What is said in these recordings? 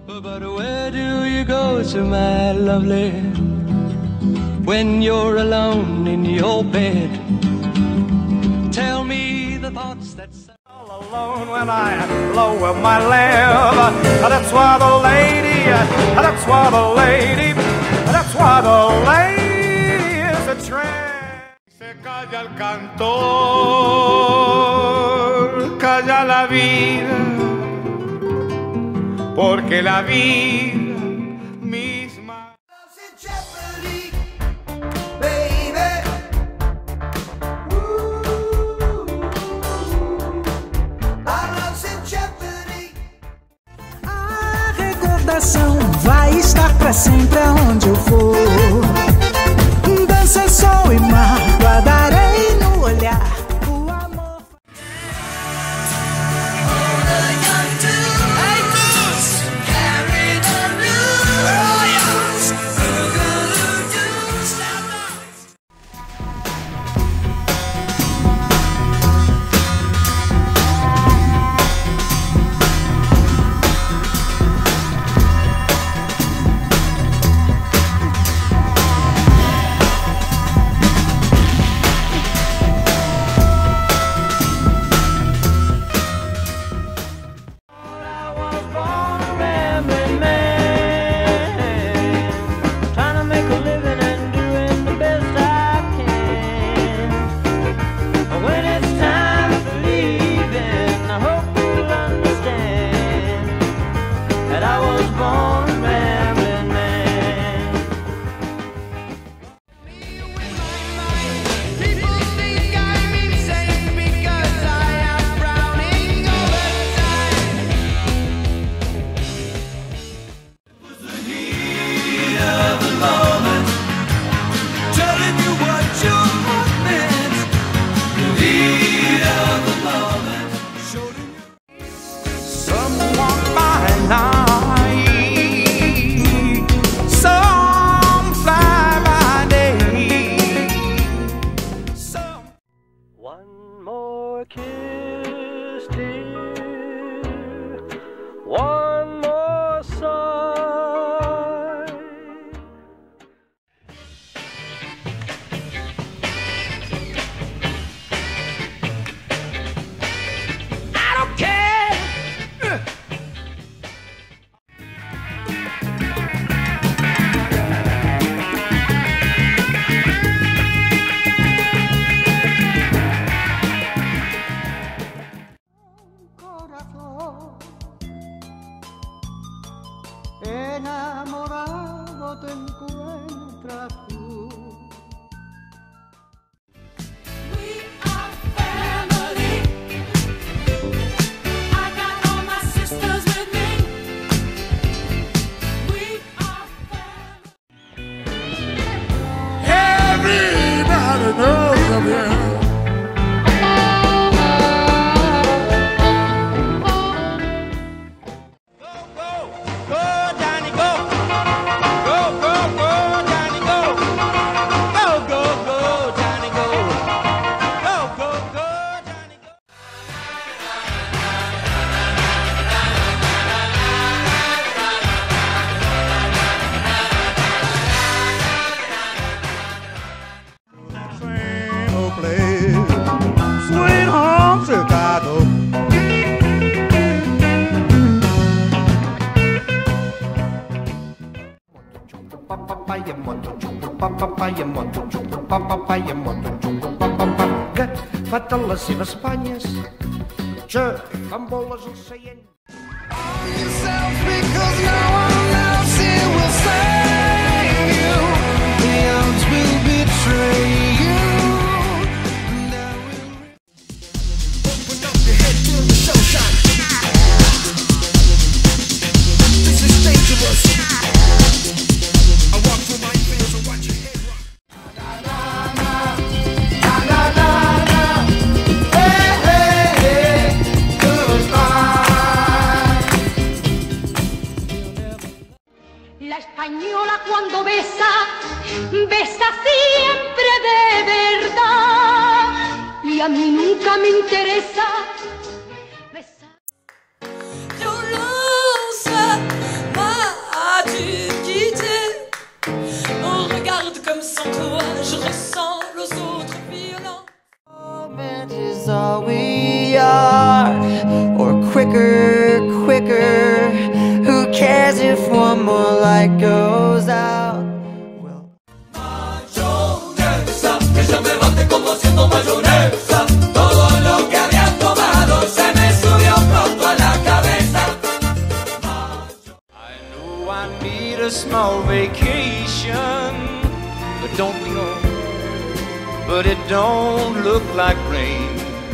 But where do you go to, my lovely, when you're alone in your bed? Tell me the thoughts that all alone when I lower my lamp. That's why the lady, that's why the lady, that's why the lady is a tramp. Se calla el cantor, calla la vida, porque la vida misma. A recordação vai estar pra sempre aonde eu for. Dança, sol e mar, guardarei no olhar o amor. one more kiss, dear, one more sigh. I don't care. Enamorado te encuentras tú. We are family. I got all my sisters with me. We are family. Everybody knows of you. Sweet home Chicago. Que faten les seves banyes, que fan boles al seient. Because no one else here will save you. The odds will betray you. Open up your head, feel the sunshine. This is dangerous. I walk through my fields and watch your head rock. La española cuando besa, besa siempre de verdad. Y a mí nunca me interesa besar. Don't lose my Même sans toi, je ressemble aux autres violents. Moment is all we are, or quicker, quicker. Who cares if one more light goes out? Well, Mayonesa, que ya me bate como siendo mayonesa. Todo lo que había tomado se me subió pronto a la cabeza. I know I need a small vacation, but don't we all? But it don't look like rain.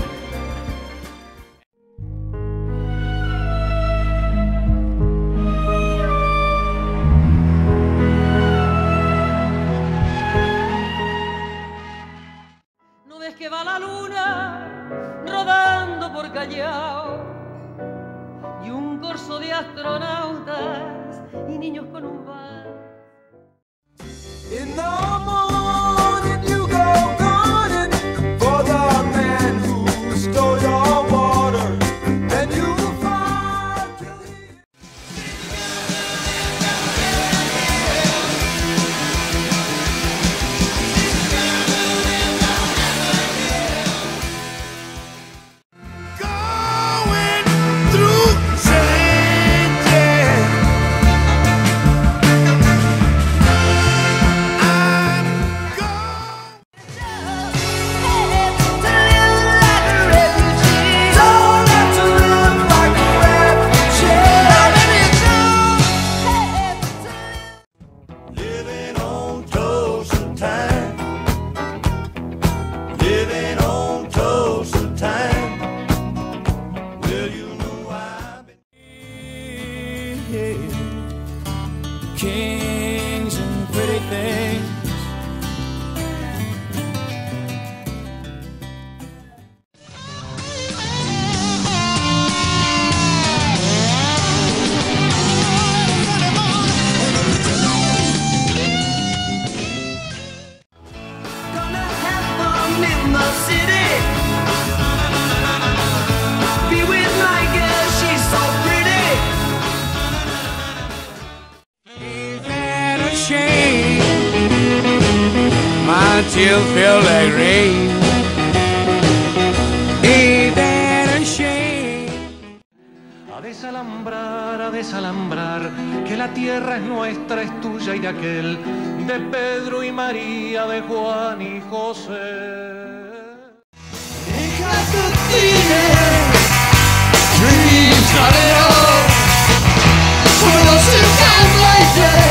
¿No ves que va la luna rodando por Callao? Y un corso de astronautas y niños con un bar. in the morning you go gunning for the man who stole your water, and you'll find till he... Going through changes. I'm going. Don't have to live like a refugee. Living on toast of time. Living on toast of time. Well, you know I've been kings and pretty things. Gonna have fun in the city. Be with my girl, she's so pretty. Ain't that a shame? My tears feel like rain. Ain't that a shame? A desalambrar, que la tierra es nuestra, es tuya y de aquel, de Pedro y María, de Juan y José. Dreams got it all. For those who come later.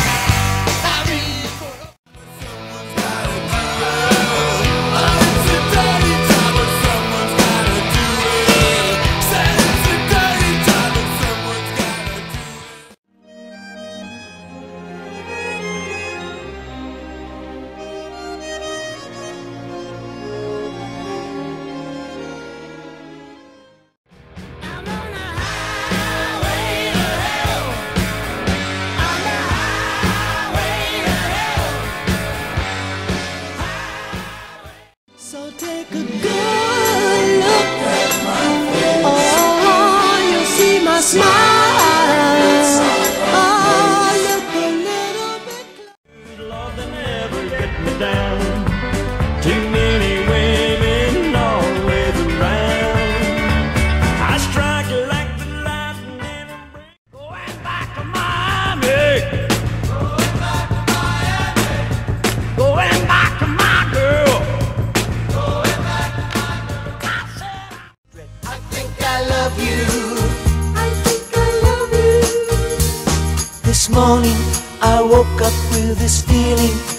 So take a good look at my face. Oh, you'll see my smile. Oh, look a little bit closer. Lord, they never let me down. Too many women always around. I strike you like the lightning in a break. Going back to Miami. Going back to Miami. Going back to my girl. Going back to my girl. I think I love you. I think I love you. This morning I woke up with this feeling.